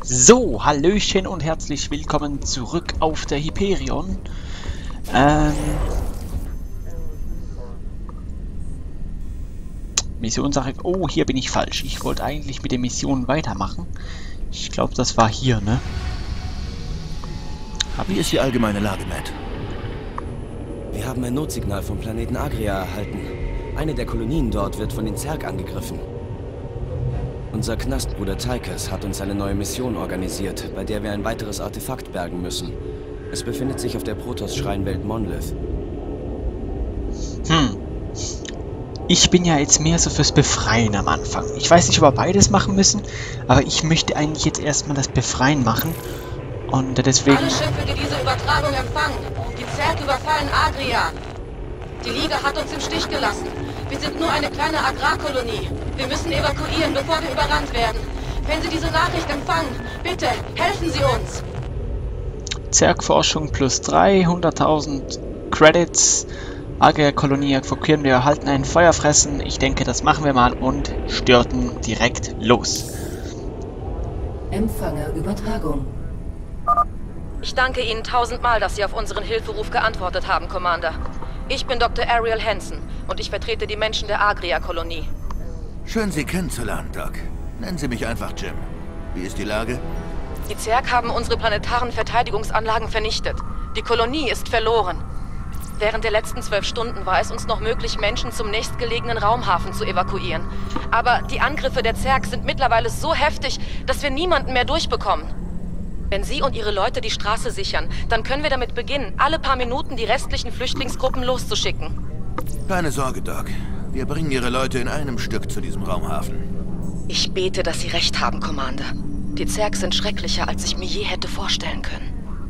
So, hallöchen und herzlich willkommen zurück auf der Hyperion. Missionssache. Oh, hier bin ich falsch. Ich wollte eigentlich mit der Mission weitermachen. Ich glaube, das war hier, ne? Wie ist die allgemeine Lage, Matt? Wir haben ein Notsignal vom Planeten Agria erhalten. Eine der Kolonien dort wird von den Zerg angegriffen. Unser Knastbruder Tychus hat uns eine neue Mission organisiert, bei der wir ein weiteres Artefakt bergen müssen. Es befindet sich auf der Protoss-Schreinwelt Monolith. Ich bin ja jetzt mehr so fürs Befreien am Anfang. Ich weiß nicht, ob wir beides machen müssen, aber ich möchte eigentlich jetzt erstmal das Befreien machen. Und deswegen... Alle Schiffe, die diese Übertragung empfangen. Die Zerg überfallen Agria. Die Liga hat uns im Stich gelassen. Wir sind nur eine kleine Agrarkolonie. Wir müssen evakuieren, bevor wir überrannt werden. Wenn Sie diese Nachricht empfangen, bitte, helfen Sie uns. Zerg-Forschung plus 3, 100.000 Credits. Agria-Kolonie evakuieren, wir erhalten ein Feuerfressen. Ich denke, das machen wir mal und stürzen direkt los. Empfange Übertragung. Ich danke Ihnen tausendmal, dass Sie auf unseren Hilferuf geantwortet haben, Commander. Ich bin Dr. Ariel Hansen und ich vertrete die Menschen der Agria-Kolonie. Schön, Sie kennenzulernen, Doc. Nennen Sie mich einfach Jim. Wie ist die Lage? Die Zerg haben unsere planetaren Verteidigungsanlagen vernichtet. Die Kolonie ist verloren. Während der letzten 12 Stunden war es uns noch möglich, Menschen zum nächstgelegenen Raumhafen zu evakuieren. Aber die Angriffe der Zerg sind mittlerweile so heftig, dass wir niemanden mehr durchbekommen. Wenn Sie und Ihre Leute die Straße sichern, dann können wir damit beginnen, alle paar Minuten die restlichen Flüchtlingsgruppen loszuschicken. Keine Sorge, Doc. Wir bringen Ihre Leute in einem Stück zu diesem Raumhafen. Ich bete, dass Sie recht haben, Commander. Die Zerg sind schrecklicher, als ich mir je hätte vorstellen können.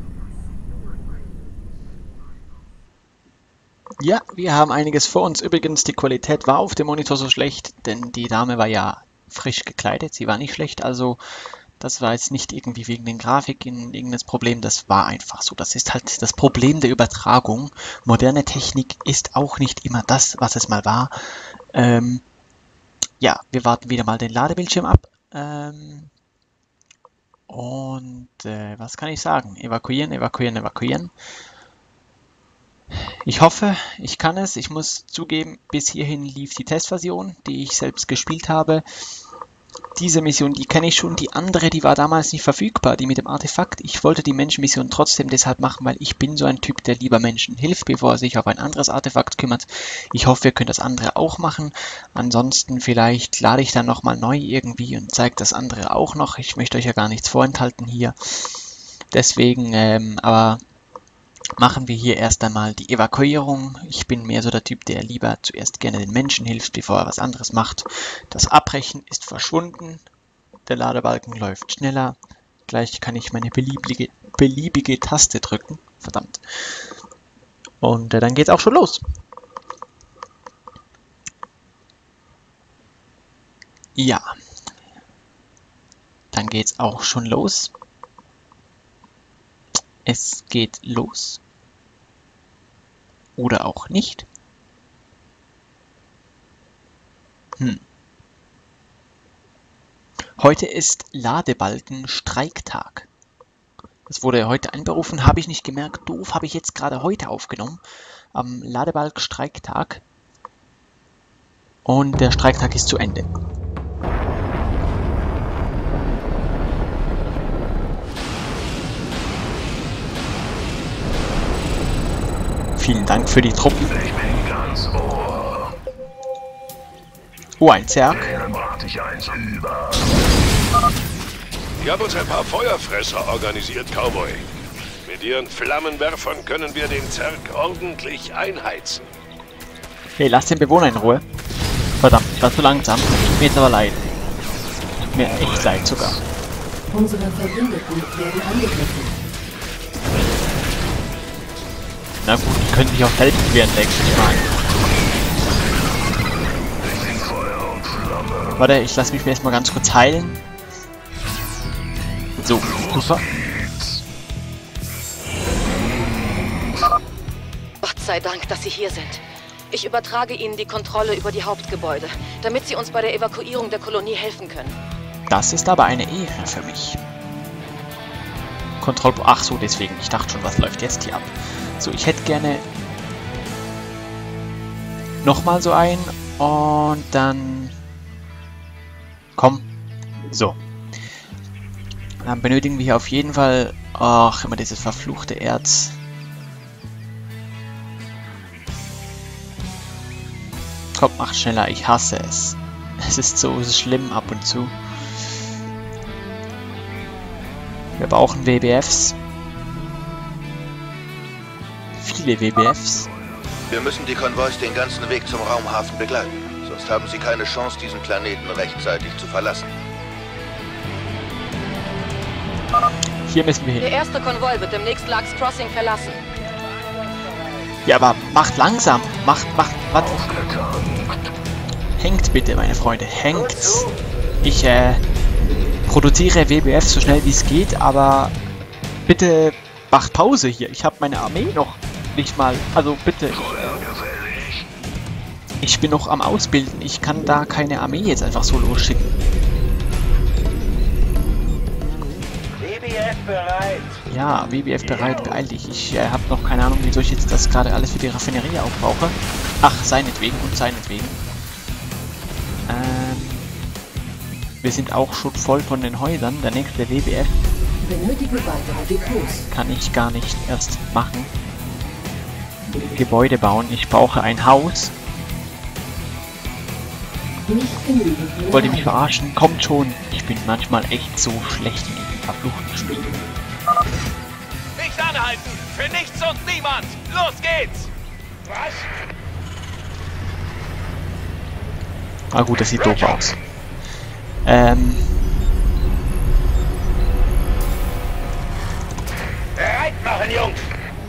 Ja, wir haben einiges vor uns. Übrigens, die Qualität war auf dem Monitor so schlecht, denn die Dame war ja frisch gekleidet. Sie war nicht schlecht, also das war jetzt nicht irgendwie wegen den Grafiken irgendein Problem. Das war einfach so. Das ist halt das Problem der Übertragung. Moderne Technik ist auch nicht immer das, was es mal war. Ja, wir warten wieder mal den Ladebildschirm ab. Was kann ich sagen? Evakuieren, evakuieren, evakuieren. Ich hoffe, ich kann es. Ich muss zugeben, bis hierhin lief die Testversion, die ich selbst gespielt habe. Diese Mission, die kenne ich schon. Die andere, die war damals nicht verfügbar, die mit dem Artefakt. Ich wollte die Menschenmission trotzdem deshalb machen, weil ich bin so ein Typ, der lieber Menschen hilft, bevor er sich auf ein anderes Artefakt kümmert. Ich hoffe, wir können das andere auch machen. Ansonsten vielleicht lade ich dann nochmal neu irgendwie und zeige das andere auch noch. Ich möchte euch ja gar nichts vorenthalten hier. Deswegen, aber... machen wir hier erst einmal die Evakuierung. Ich bin mehr so der Typ, der lieber zuerst gerne den Menschen hilft, bevor er was anderes macht. Das Abbrechen ist verschwunden. Der Ladebalken läuft schneller. Gleich kann ich meine beliebige Taste drücken. Verdammt. Und dann geht's auch schon los. Ja. Dann geht's auch schon los. Es geht los. Oder auch nicht. Heute ist Ladebalken-Streiktag. Das wurde heute einberufen, habe ich nicht gemerkt. Doof, habe ich jetzt gerade heute aufgenommen. Am Ladebalken-Streiktag. Und der Streiktag ist zu Ende. Vielen Dank für die Truppen. Ich bin ganz Ohr. Oh, ein Zerg. Dann brachte ich eins über. Wir haben uns ein paar Feuerfresser organisiert, Cowboy. Mit ihren Flammenwerfern können wir den Zerg ordentlich einheizen. Hey, lass den Bewohner in Ruhe. Verdammt, ich war zu langsam. Tut mir jetzt aber leid. Tut mir echt leid sogar. Unsere Verbündeten werden angegriffen. Na gut, die können sich auch helfen während ich meine. Warte, ich lasse mich erstmal ganz kurz heilen. So, super. Gott sei Dank, dass Sie hier sind. Ich übertrage Ihnen die Kontrolle über die Hauptgebäude, damit Sie uns bei der Evakuierung der Kolonie helfen können. Das ist aber eine Ehre für mich. Ach so, deswegen. Ich dachte schon, was läuft jetzt hier ab? So, ich hätte gerne nochmal so einen und dann... Komm. So. Dann benötigen wir hier auf jeden Fall... Ach, immer dieses verfluchte Erz. Komm, mach schneller. Ich hasse es. Es ist so schlimm ab und zu. Wir brauchen WBFs. Viele WBFs. Wir müssen die Konvois den ganzen Weg zum Raumhafen begleiten. Sonst haben sie keine Chance, diesen Planeten rechtzeitig zu verlassen. Hier müssen wir hin. Der erste Konvoi wird demnächst Lux Crossing verlassen. Ja, aber macht langsam. Macht, warte. Hängt bitte, meine Freunde. Hängt's. Ich, produziere WBF so schnell wie es geht, aber bitte macht Pause hier. Ich habe meine Armee noch nicht mal. Also bitte. Ich bin noch am Ausbilden. Ich kann da keine Armee jetzt einfach so losschicken. WBF bereit. Ja, WBF bereit. Beeil dich. Ich habe noch keine Ahnung, wieso ich jetzt das gerade alles für die Raffinerie aufbrauche. Ach, seinetwegen und seinetwegen. Wir sind auch schon voll von den Häusern. Der nächste WBF Benötige weitere Depots. kann ich gar nicht erst machen. Gebäude bauen. Ich brauche ein Haus. Nicht genügend. Wollt ihr mich verarschen? Kommt schon. Ich bin manchmal echt so schlecht in diesen verfluchten Spielen. Nicht anhalten! Für nichts und niemand! Los geht's! Was? Ah gut, das sieht doof aus. Bereit machen, Jungs!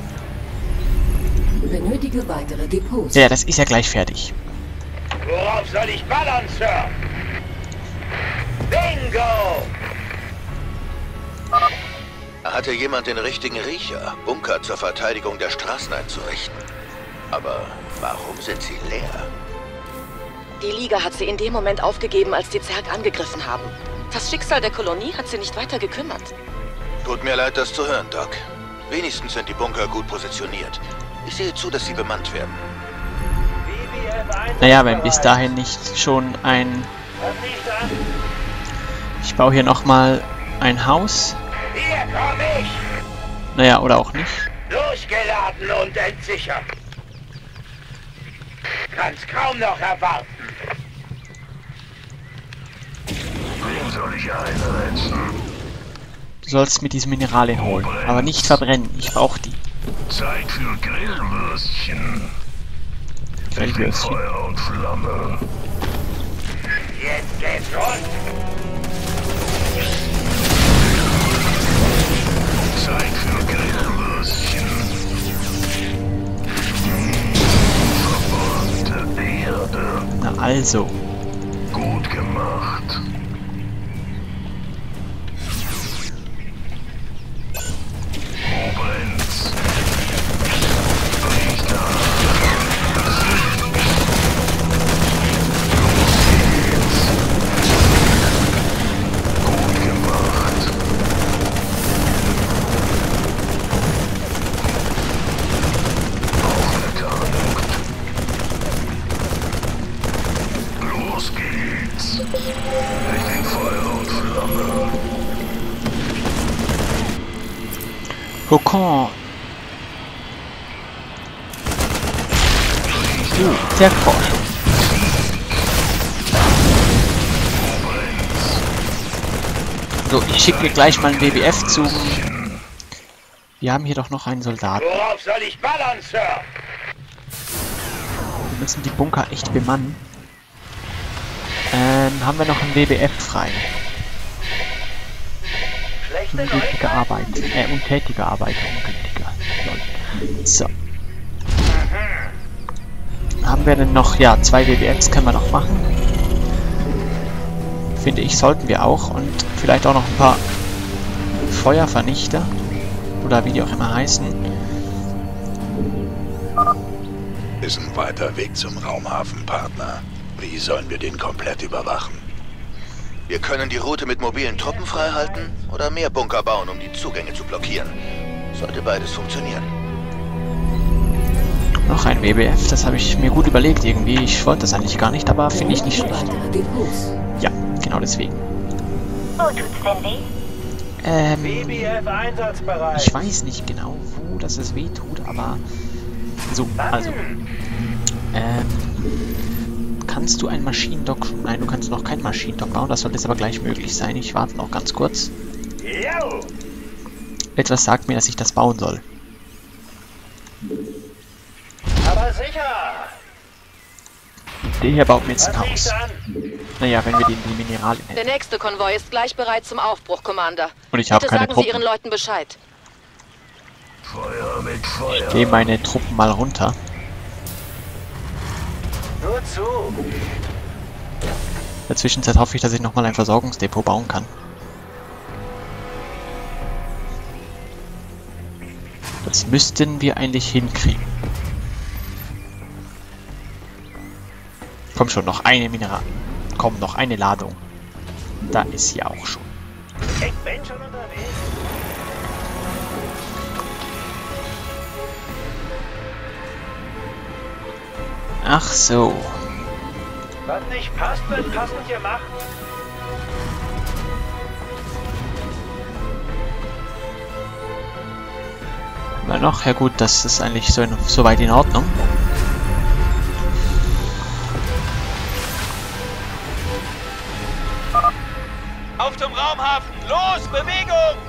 Benötige weitere Depots. Ja, das ist ja gleich fertig. Worauf soll ich ballern, Sir? Bingo! Hatte jemand den richtigen Riecher, Bunker zur Verteidigung der Straßen einzurichten? Aber warum sind sie leer? Die Liga hat sie in dem Moment aufgegeben, als die Zerg angegriffen haben. Das Schicksal der Kolonie hat sie nicht weiter gekümmert. Tut mir leid, das zu hören, Doc. Wenigstens sind die Bunker gut positioniert. Ich sehe zu, dass sie bemannt werden. Naja, wenn bis dahin nicht schon ein... Ich baue hier nochmal ein Haus. Hier komm ich! Naja, oder auch nicht. Durchgeladen und entsichert. Kann's kaum noch erwarten. Wen soll ich einsetzen? Du sollst mir diese Mineralien holen, aber nicht verbrennen. Ich brauche die. Zeit für Grillwürstchen. Grillwürstchen. Feuer und Flamme. Jetzt geht's rund. Zeit für Grillwürstchen. Verbrannte Erde. Na also. Gut gemacht. Wo brennt's? Riecht nach. Gut gemacht. Aufgetankt. Los geht's. Richtung Feuer und Flamme. Kokon. Zergforschung. So, ich schicke gleich mal einen WBF zu. Wir haben hier doch noch einen Soldaten. Worauf soll ich ballern, Sir? Wir müssen die Bunker echt bemannen. Haben wir noch einen WBF frei? Ungültige Arbeit. Untätige Arbeiter, ungültiger. So. Haben wir denn noch? Ja, 2 WBFs können wir noch machen. Finde ich, sollten wir auch. Und vielleicht auch noch ein paar Feuervernichter. Oder wie die auch immer heißen. Ist ein weiter Weg zum Raumhafen, Partner. Wie sollen wir den komplett überwachen? Wir können die Route mit mobilen Truppen freihalten oder mehr Bunker bauen, um die Zugänge zu blockieren. Sollte beides funktionieren. Noch ein WBF, das habe ich mir gut überlegt irgendwie. Ich wollte das eigentlich gar nicht, aber finde ich nicht schlecht. Ja, genau deswegen. Wo tut's denn weh? BBF einsatzbereit. Ich weiß nicht genau, wo das es weh tut, aber so, also. Kannst du ein Maschinendock... Nein, du kannst noch kein Maschinendock bauen, das sollte jetzt aber gleich möglich sein. Ich warte noch ganz kurz. Jo. Etwas sagt mir, dass ich das bauen soll. Aber sicher. Der hier baut mir jetzt ein Was Haus. liegt an? Naja, wenn wir die Mineralien Der hätten. nächste Konvoi ist gleich bereit zum Aufbruch, Commander. Und ich habe Bitte keine sagen Sie Truppen. Ihren Leuten Bescheid. Feuer mit Feuer. Ich gehe meine Truppen mal runter. Nur zu. In der Zwischenzeit hoffe ich, dass ich nochmal ein Versorgungsdepot bauen kann. Das müssten wir eigentlich hinkriegen. Komm schon, noch eine Mineral. Komm, noch eine Ladung. Da ist sie auch schon. Ich bin schon unterwegs. Ach so. Was nicht passt, wird passend gemacht. Immer noch? Ja gut, das ist eigentlich so weit in Ordnung. Auf zum Raumhafen. Los, Bewegung!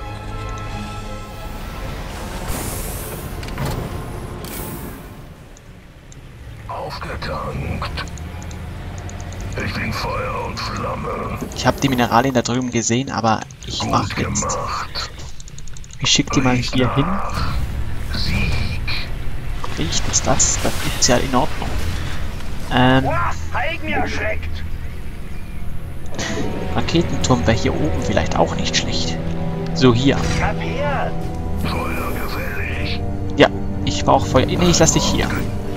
Aufgetankt. Ich bin Feuer und Flamme. Ich habe die Mineralien da drüben gesehen, aber ich Gut mache jetzt. gemacht. Ich schicke die mal hier hin. Sieg. Riecht es das? Das ist ja in Ordnung. Eigen erschreckt. Raketenturm wäre hier oben vielleicht auch nicht schlecht. So, hier. Kapiert. Feuer gefällig. Ja, ich brauche Feuer. Nee, ich lasse dich hier.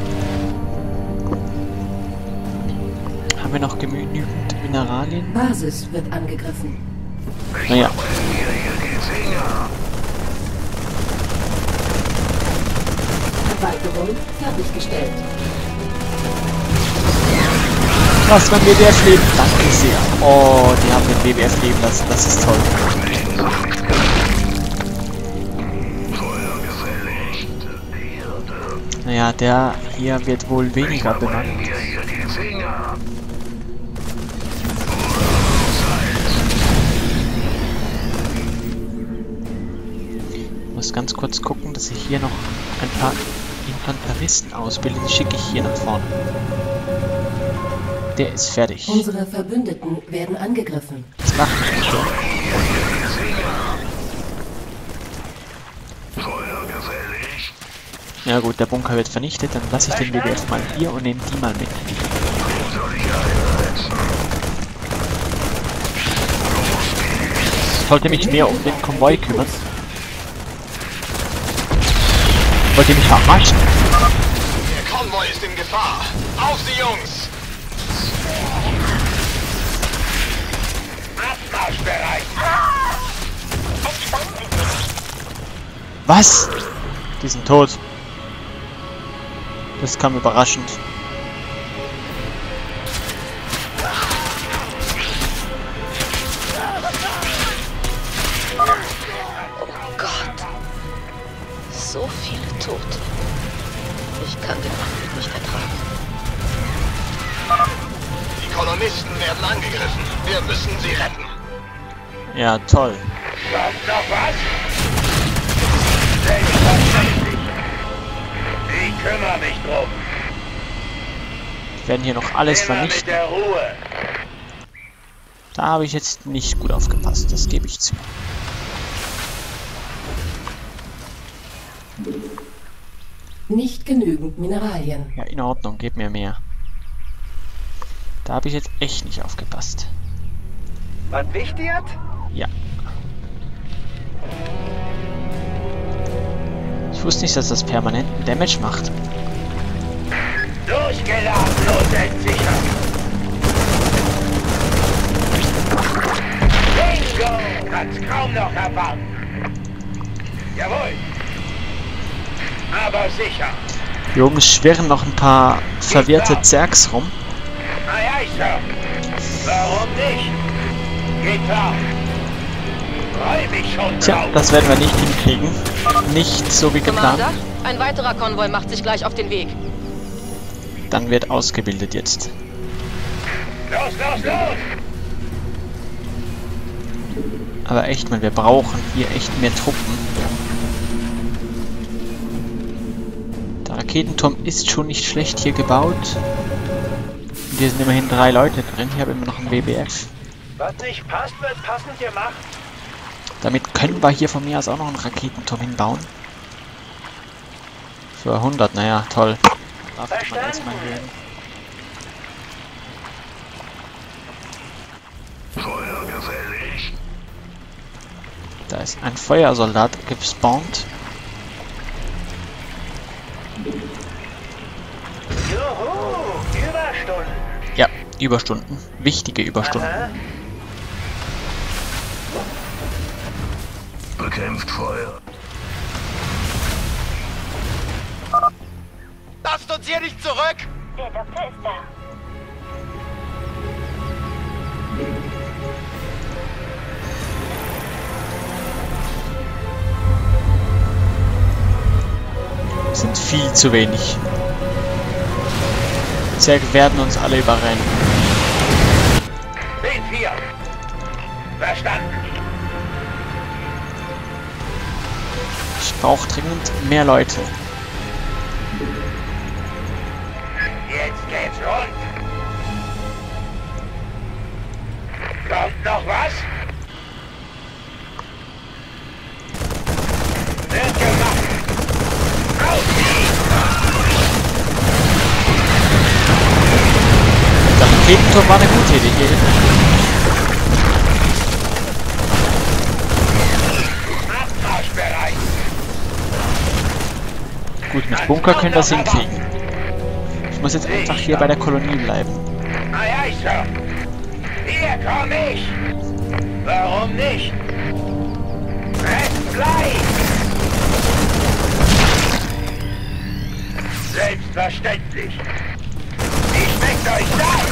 Haben wir noch genügend Mineralien? Basis wird angegriffen. Naja. Erweiterung fertiggestellt. Was, wenn WWF leben? Danke sehr. Oh, die haben den WWF leben lassen. Das ist toll. Feuer gefällig. Naja, der hier wird wohl weniger benannt. Mir hier die Finger. Ich muss ganz kurz gucken, dass ich hier noch ein paar Infanteristen ausbilde. Die schicke ich hier nach vorne. Der ist fertig. Unsere Verbündeten werden angegriffen. Das macht mich schon. Feuer gefällig. Ja gut, der Bunker wird vernichtet. Dann lasse ich den WWF mal hier und nehme die mal mit. Soll ich einsetzen? Ich sollte mich mehr um den Konvoi kümmern. Wollt ihr mich verarschen? Der Konvoi ist in Gefahr. Auf Sie, Jungs! Abmarschbereit! Was? Die sind tot. Das kam überraschend. Oh Gott. So viele Tote. Ich kann den Anblick nicht ertragen. Die Kolonisten werden angegriffen. Wir müssen sie retten. Ja, toll. Kommt noch was? Selbstverständlich. Ich kümmere mich drum. Wir werden hier noch alles Immer mit vernichten. der Ruhe. Da habe ich jetzt nicht gut aufgepasst, das gebe ich zu. Nicht genügend Mineralien. Ja, in Ordnung, gib mir mehr. Da habe ich jetzt echt nicht aufgepasst. Was wichtig hat? Ja. Ich wusste nicht, dass das permanenten Damage macht. Durchgeladen und entsichert. kann's kaum noch erwarten. Jawohl. Aber sicher. Hier oben schwirren noch ein paar verwirrte Zergs rum. Na ja, Sir. Warum nicht? Geht klar. Freu mich schon Tja, drauf. das werden wir nicht hinkriegen. Nicht so wie geplant. Commander, ein weiterer Konvoi macht sich gleich auf den Weg. Dann wird ausgebildet jetzt. Los, los, los! Aber echt mal, wir brauchen hier echt mehr Truppen. Der Raketenturm ist schon nicht schlecht hier gebaut. Und hier sind immerhin 3 Leute drin. Ich habe immer noch ein WBF. Was nicht passt, wird passend gemacht. Damit können wir hier von mir aus auch noch einen Raketenturm hinbauen. Für 100, naja, toll. Darf ich mal erstmal hören. Feuergefällig. Da ist ein Feuersoldat gespawnt. Juhu, Überstunden. Ja, Überstunden. Wichtige Überstunden. Bekämpft Feuer. Lasst uns hier nicht zurück! Der Doktor ist da. Sind viel zu wenig. Zerg werden uns alle überrennen. 10-4. Verstanden. Ich brauche dringend mehr Leute. Jetzt geht's rund. Kommt noch was? Wird gemacht. Auf Der Raketenturm war eine gute Idee hier hinten. Abmarschbereit. Gut, mit Bunker können wir es hinkriegen. Ich muss jetzt einfach hier bei der Kolonie bleiben. Ah ja, Sir. Hier komm ich. Warum nicht? Rest gleich. Selbstverständlich. Wie schmeckt euch das?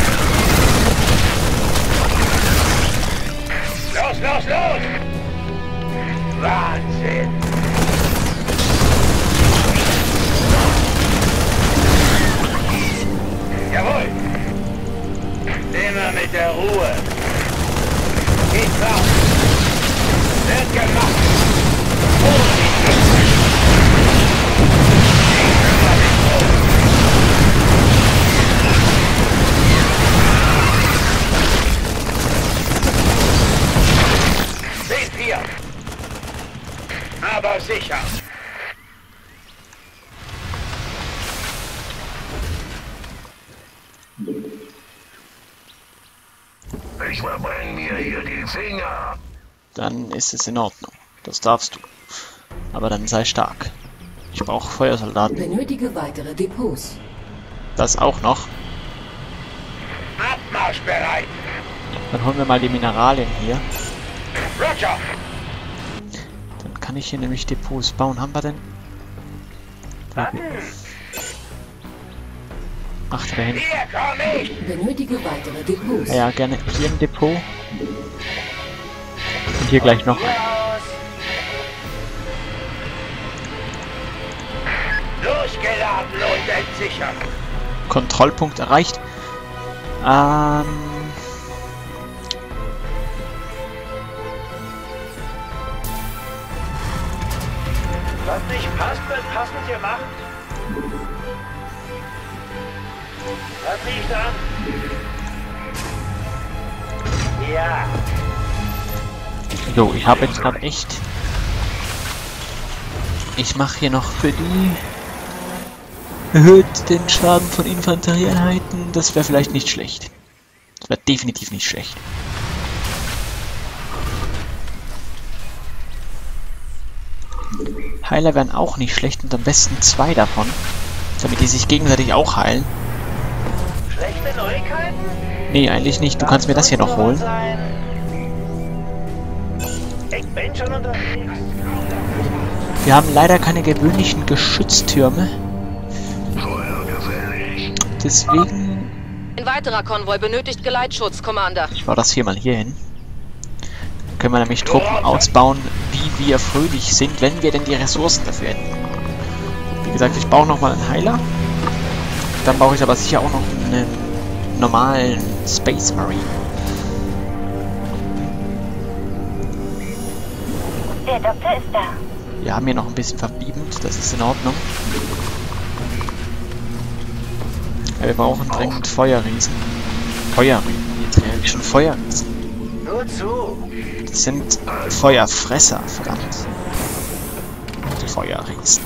Los, los, los! Wahnsinn! Jawohl! Immer mit der Ruhe! Geht raus! Wird gemacht! Aber sicher. Ich verbrenne mir hier die Finger. Dann ist es in Ordnung. Das darfst du. Aber dann sei stark. Ich brauche Feuersoldaten. Benötige weitere Depots. Das auch noch. Abmarschbereit. Dann holen wir mal die Mineralien hier. Roger. Dann kann ich hier nämlich Depots bauen. Haben wir denn? Ach, da hinten. Hier komm ich. Benötige weitere Depots. Ja, gerne hier ein Depot. Und hier gleich noch. Durchgeladen und entsichert. Kontrollpunkt erreicht. Was nicht passt, wird passend gemacht. Was liegt an? Ja. So, ich habe jetzt gerade echt... Ich mache hier noch für die... Erhöht den Schaden von Infanterieeinheiten. Das wäre vielleicht nicht schlecht. Das wäre definitiv nicht schlecht. Heiler wären auch nicht schlecht und am besten 2 davon. Damit die sich gegenseitig auch heilen. Schlechte Neuigkeiten? Nee, eigentlich nicht. Du kannst mir das hier noch holen. Bin schon unterwegs. Wir haben leider keine gewöhnlichen Geschütztürme. Deswegen... Ein weiterer Konvoi benötigt Geleitschutz, Commander. Ich baue das hier mal hier hin. Dann können wir nämlich Truppen ausbauen, wie wir fröhlich sind, wenn wir denn die Ressourcen dafür hätten. Wie gesagt, ich baue nochmal einen Heiler. Dann baue ich aber sicher auch noch einen normalen Space Marine. Der Doktor ist da. Wir haben hier noch ein bisschen verblieben, das ist in Ordnung. Ja, wir brauchen dringend Feuerriesen. Feuerriesen, jetzt wäre ich schon Feuerriesen. Nur zu. Das sind Feuerfresser, verdammt. Die Feuerriesen.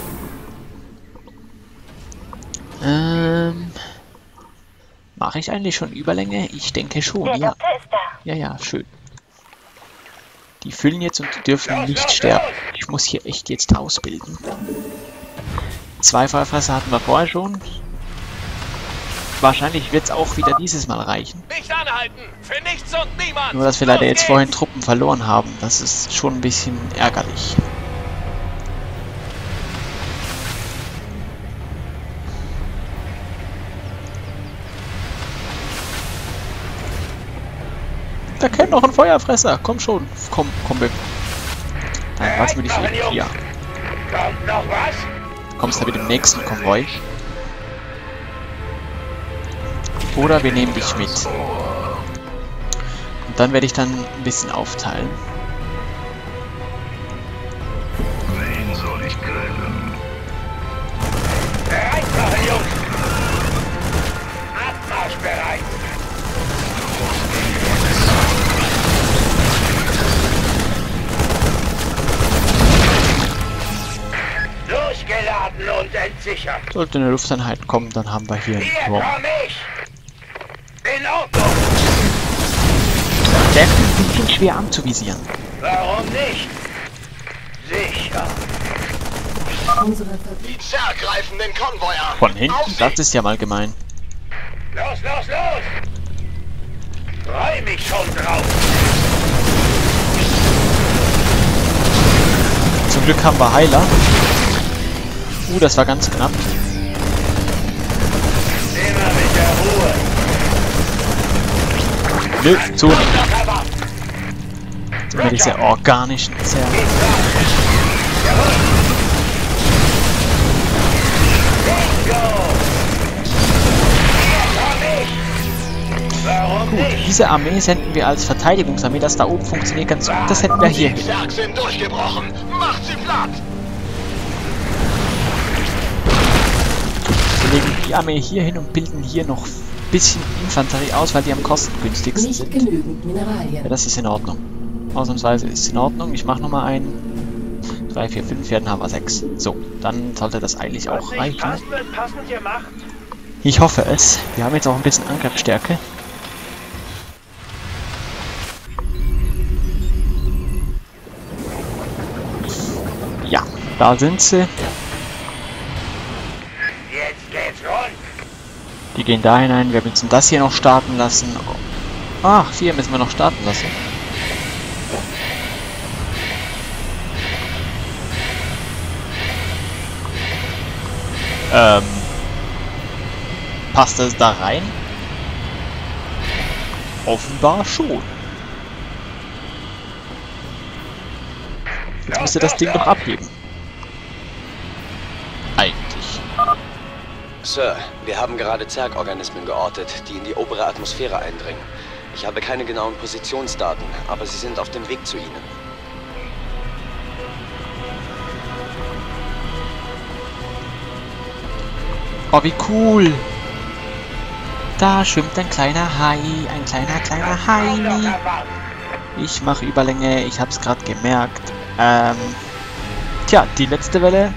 Mache ich eigentlich schon Überlänge? Ich denke schon, Der ja. Doktor ist da. Ja, ja, schön. Die füllen jetzt und die dürfen nicht sterben. Ich muss hier echt jetzt ausbilden. 2 Feuerfresser hatten wir vorher schon. Wahrscheinlich wird es auch wieder dieses Mal reichen. Nicht anhalten! Für nichts und niemand! Nur, dass wir leider jetzt vorhin Truppen verloren haben. Das ist schon ein bisschen ärgerlich. Da kennt noch ein Feuerfresser. Komm schon. Komm weg. Dann lassen wir dich eben hier. Kommt noch was? Kommst du mit dem nächsten Konvoi. Oder wir nehmen dich mit. Und dann werde ich dann ein bisschen aufteilen. Wen soll ich grillen? Bereit machen, Jungs! Abmarsch bereit! Durchgeladen und entsichert! Sollte eine Lufteinheit kommen, dann haben wir hier einen Hier Turm. komm ich! In Ordnung! Der ist ein bisschen schwer anzuvisieren. Warum nicht? Sicher! Unsere Die Zerg greifen den Konvoi an. Von hinten? Das ist ja mal gemein. Los, los, los! Freu mich schon drauf! Zum Glück haben wir Heiler. Das war ganz knapp. Immer mit der Ruhe! Nö, so nicht. So mit dieser organischen Zerg. Warum Gut, nicht? diese Armee senden wir als Verteidigungsarmee. Das da oben funktioniert ganz gut. Das hätten wir hier hin. Die Zerg sind durchgebrochen. Macht sie platt! Wir legen die Armee hier hin und bilden hier noch ein bisschen Infanterie aus, weil die am kostengünstigsten nicht sind. genügend Mineralien. Ja, das ist in Ordnung. Ausnahmsweise ist es in Ordnung. Ich mache nochmal einen. 3, 4, 5, dann haben wir 6. So, dann sollte das eigentlich auch reichen. wird passend gemacht. Ich hoffe es. Wir haben jetzt auch ein bisschen Angriffsstärke. Ja, da sind sie. Jetzt geht's rund. Die gehen da hinein. Wir müssen das hier noch starten lassen. Ach, 4 müssen wir noch starten lassen. Passt das da rein? Offenbar schon. Jetzt müsste das Ding doch abheben. Eigentlich. Sir, wir haben gerade Zerg-Organismen geortet, die in die obere Atmosphäre eindringen. Ich habe keine genauen Positionsdaten, aber sie sind auf dem Weg zu Ihnen. Oh, wie cool! Da schwimmt ein kleiner Hai, ein kleiner Hai. Ich mache Überlänge, ich hab's gerade gemerkt. Tja, die letzte Welle,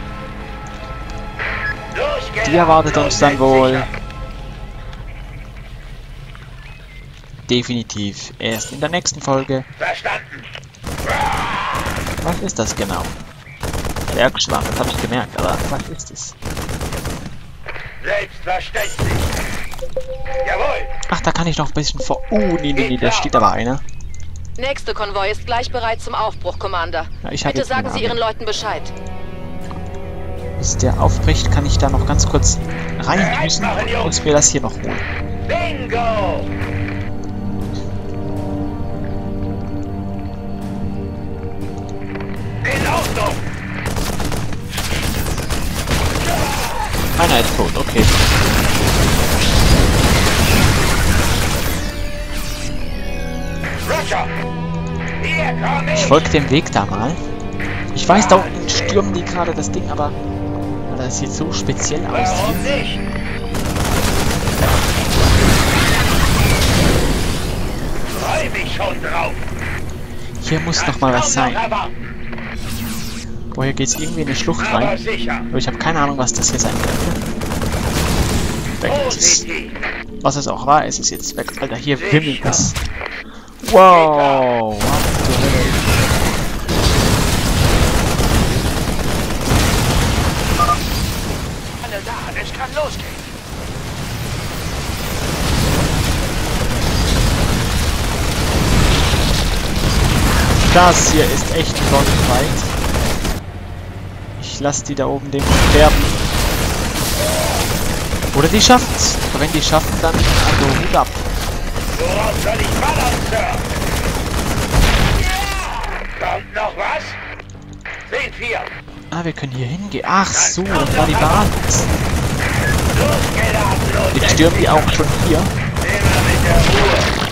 die erwartet uns dann wohl definitiv erst in der nächsten Folge. Verstanden. Was ist das genau? Bergschwamm, das habe ich gemerkt, aber was ist es? Selbstverständlich. Jawohl. Ach, da kann ich noch ein bisschen vor... nee, da steht aber einer. Nächste Konvoi ist gleich bereit zum Aufbruch, Commander. Ja, ich hab Bitte jetzt sagen eine Sie Ihren Ahnung. Leuten Bescheid. Bis der aufbricht, kann ich da noch ganz kurz reindüsen und uns mir das hier noch holen. Bingo! In Ordnung! Einer ist tot, okay. Roger! Hier komm ich! Ich folge dem Weg da mal. Ich weiß, da unten stürmen die gerade das Ding, aber das sieht so speziell aus. Warum nicht? Freu mich schon drauf! Hier muss noch mal was sein. Woher geht's irgendwie in die Schlucht Aber rein? sicher! Aber ich habe keine Ahnung, was das hier sein könnte. Weg ist es. Positiv! Was es auch war, ist es jetzt weg. Alter, hier wimmelt es. Wow! Was zur Hölle? Alle da, es kann losgehen! Das hier ist echt Gottveit. Ich lasse die da oben den sterben. Oder die schaffen's. Aber wenn die schaffen, dann also Hut ab. Worauf soll ich ballern, Sir? Kommt noch was? Seht wir! Ah, wir können hier hingehen. Ach so, das war die Basis. Losgeladen, los! Jetzt stürmen die auch schon hier. Immer mit der Ruhe!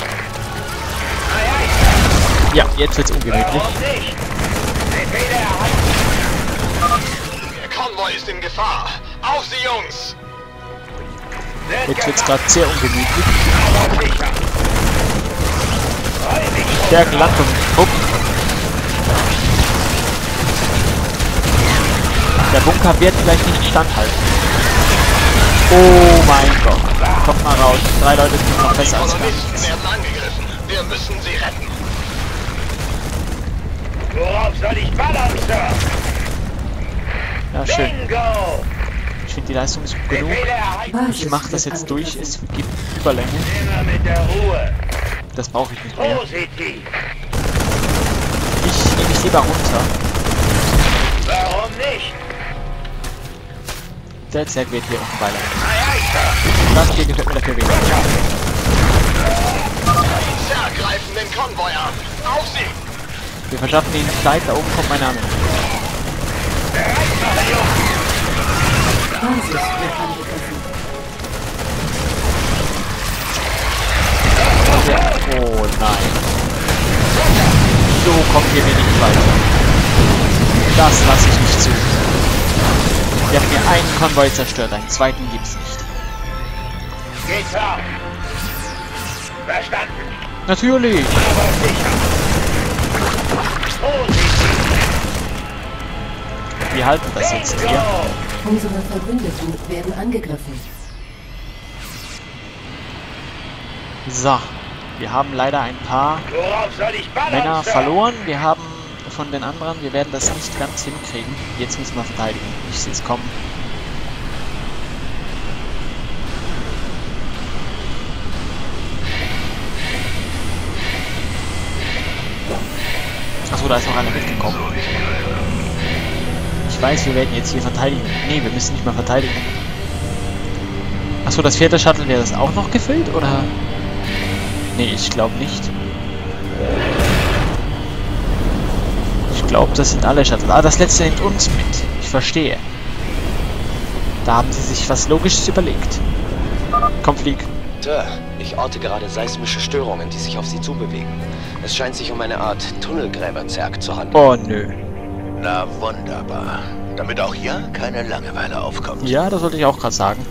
Ja, jetzt wird's ungemütlich. Warum nicht? Befehle erhalten! Der Konvoi ist in Gefahr. Auf Sie, Jungs! Jetzt wird's gerade sehr ungemütlich. Aber sicher! Freu mich schon! Stärken Landung. Upp. Der Bunker wird vielleicht nicht standhalten. Oh mein Gott. Kommt mal raus. 3 Leute sind noch besser als gar Kolonisten nichts. werden angegriffen. Wir müssen sie retten. Worauf soll ich ballern, Sir? Ja, schön. Bingo! Ich finde, die Leistung ist gut genug. Befehle erhalten! Ich mache das jetzt durch. Es gibt Überlänge. Immer mit der Ruhe! Das brauche ich nicht mehr. Positiv! Ich nehme mich lieber runter. Warum nicht? Der Zerg wird hier unten weiter. Ei, ei, Sir! Das hier gefällt mir dafür weniger. Die Zerg greifen den Konvoi an. Auf sie! Wir verschaffen ihnen Zeit. Da oben kommt mein Name. Bereit machen, Jungs! Basis wird angegriffen. Oh nein. So kommen wir nicht weiter. Das lasse ich nicht zu. Wir haben hier einen Konvoi zerstört, einen zweiten gibt's nicht. Geht's auf! Verstanden! Natürlich! Aber sicher! Positiv! Wir halten das jetzt hier. Bingo! Unsere Verbündeten werden angegriffen. So. Wir haben leider ein paar Worauf soll ich ballern, Männer Sir? verloren. Wir haben von den anderen, wir werden das nicht ganz hinkriegen. Jetzt müssen wir verteidigen. Ich sehe es kommen. Achso, da ist noch einer mitgekommen. Ich weiß, wir werden jetzt hier verteidigen. Nee, wir müssen nicht mal verteidigen. Achso, das 4. Shuttle, wäre das auch noch gefüllt, oder? Nee, ich glaube nicht. Ich glaube, das sind alle Shuttle. Ah, das letzte nimmt uns mit. Ich verstehe. Da haben sie sich was Logisches überlegt. Komm, flieg. Sir, ich orte gerade seismische Störungen, die sich auf Sie zubewegen. Es scheint sich um eine Art Tunnelgräberzerg zu handeln. Oh, nö. Na wunderbar. Damit auch hier keine Langeweile aufkommt. Ja, das wollte ich auch gerade sagen.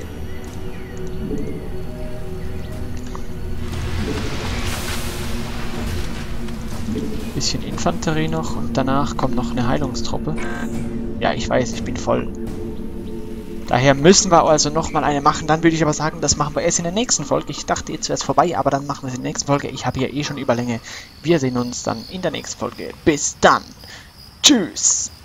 Bisschen Infanterie noch und danach kommt noch eine Heilungstruppe. Ja, ich weiß, ich bin voll. Daher müssen wir also nochmal eine machen. Dann würde ich aber sagen, das machen wir erst in der nächsten Folge. Ich dachte, jetzt wäre es vorbei, aber dann machen wir es in der nächsten Folge. Ich habe hier eh schon Überlänge. Wir sehen uns dann in der nächsten Folge. Bis dann. Tschüss.